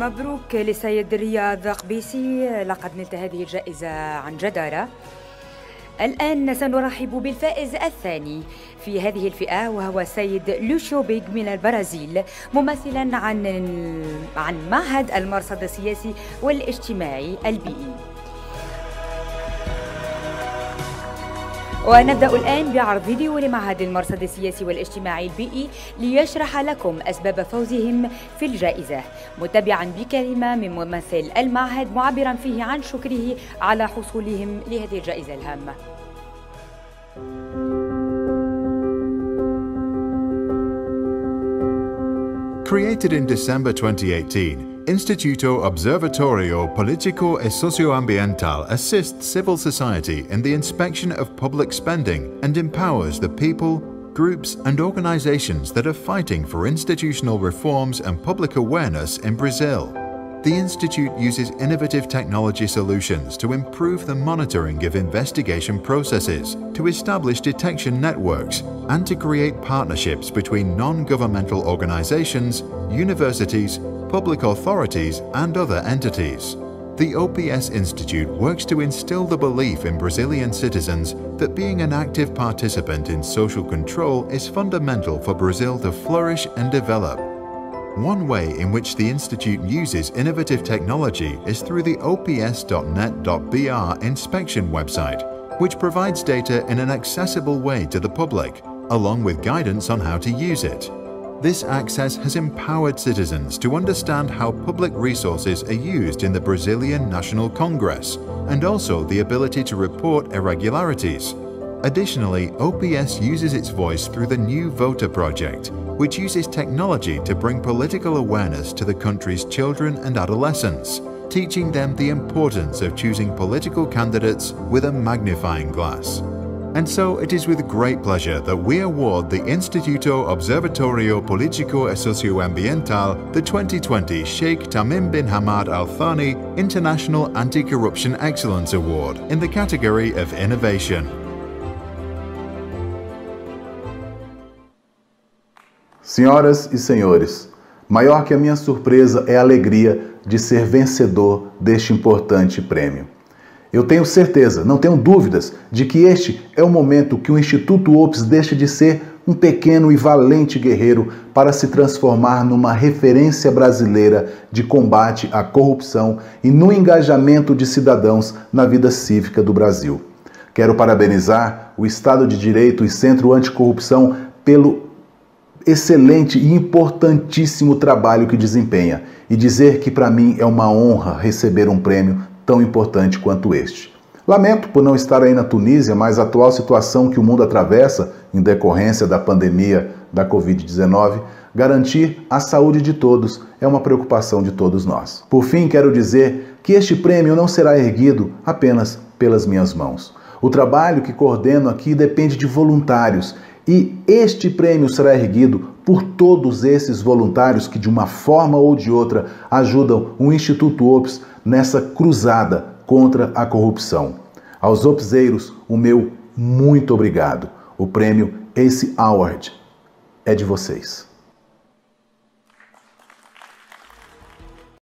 مبروك للسيد رياض قبيسي، لقد نلت هذه الجائزة عن جدارة. الآن سنرحب بالفائز الثاني في هذه الفئة، وهو السيد لوشيو بيغ من البرازيل، ممثلا عن معهد المرصد السياسي والاجتماعي البيئي. ونبدأ الآن بعرض فيديو لمعهد المرصد السياسي والاجتماعي البيئي ليشرح لكم أسباب فوزهم في الجائزة، متبعا بكلمة من ممثل المعهد معبرا فيه عن شكره على حصولهم لهذه الجائزة الهامة. Created in December 2018, Instituto Observatorio Politico e Socioambiental assists civil society in the inspection of public spending and empowers the people, groups and organizations that are fighting for institutional reforms and public awareness in Brazil. The Institute uses innovative technology solutions to improve the monitoring of investigation processes, to establish detection networks, and to create partnerships between non-governmental organizations, universities, public authorities, and other entities. The OPS Institute works to instill the belief in Brazilian citizens that being an active participant in social control is fundamental for Brazil to flourish and develop. One way in which the Institute uses innovative technology is through the ops.net.br inspection website, which provides data in an accessible way to the public, along with guidance on how to use it. This access has empowered citizens to understand how public resources are used in the Brazilian National Congress, and also the ability to report irregularities. Additionally, OPS uses its voice through the New Voter project, which uses technology to bring political awareness to the country's children and adolescents, teaching them the importance of choosing political candidates with a magnifying glass. And so it is with great pleasure that we award the Instituto Observatorio Politico e Socioambiental the 2020 Sheikh Tamim bin Hamad Al Thani International Anti-Corruption Excellence Award in the category of Innovation. Senhoras e senhores, maior que a minha surpresa é a alegria de ser vencedor deste importante prêmio. Eu tenho certeza, não tenho dúvidas, de que este é o momento que o Instituto OPS deixa de ser um pequeno e valente guerreiro para se transformar numa referência brasileira de combate à corrupção e no engajamento de cidadãos na vida cívica do Brasil. Quero parabenizar o Estado de Direito e Centro Anticorrupção pelo excelente e importantíssimo trabalho que desempenha e dizer que para mim é uma honra receber um prêmio tão importante quanto este. Lamento por não estar aí na Tunísia, mas a atual situação que o mundo atravessa em decorrência da pandemia da Covid-19, garantir a saúde de todos é uma preocupação de todos nós. Por fim, quero dizer que este prêmio não será erguido apenas pelas minhas mãos. O trabalho que coordeno aqui depende de voluntários e este prêmio será erguido por todos esses voluntários que de uma forma ou de outra ajudam o Instituto OPS nessa cruzada contra a corrupção. Aos opseiros, o meu muito obrigado. O prêmio ACE Award é de vocês.